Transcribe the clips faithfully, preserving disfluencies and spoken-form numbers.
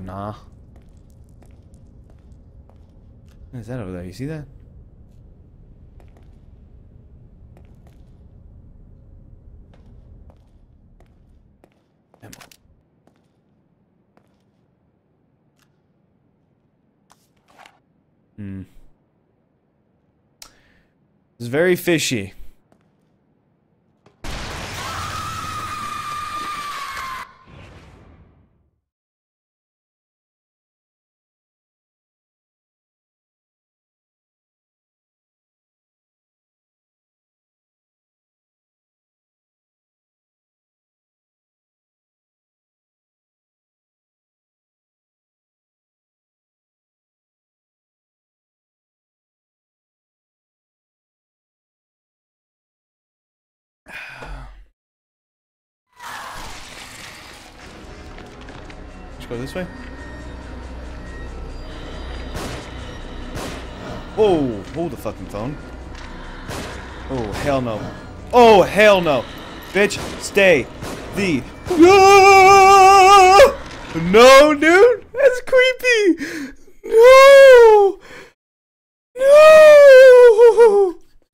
nah. What is that over there? You see that? Ammo. Hmm. It's very fishy. Let's go this way. Oh, hold the fucking phone. Oh, hell no. Oh, hell no. Bitch, stay the... No! No, dude! That's creepy! No! No!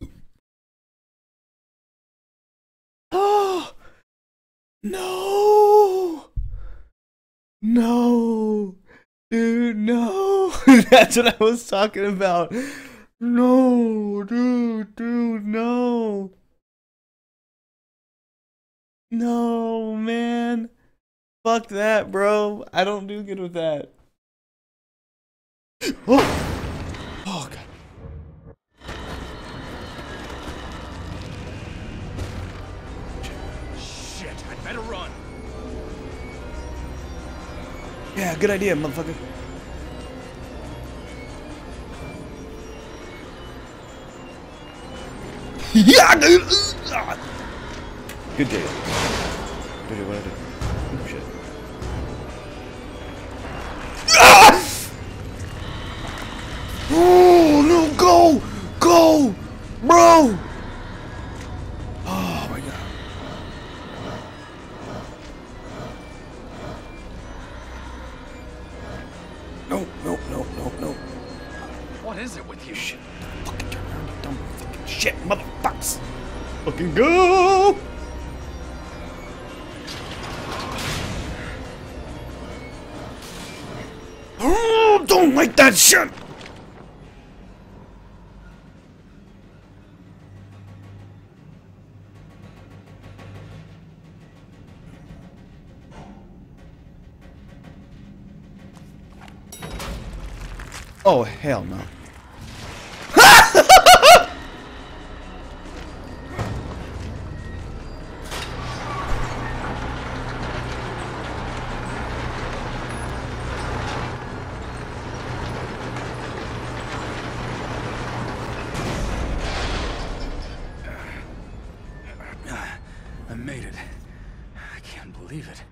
Oh! No! No! Dude, no! That's what I was talking about. No, dude, dude, no. No, man. Fuck that, bro. I don't do good with that. Oh, oh God. Shit, I'd better run. Yeah, good idea, motherfucker. Yeah, dude. Good day. Good day, what I do? Oh shit. Ah! Oh no, go! Go! Bro! Oh my god. No, no, no, no, no. What is it with you? Shit. Fucking turn around, you dumb fucking shit, motherfuckers! Fucking go! Oh, don't like that shit! Oh, hell no. I made it. I can't believe it.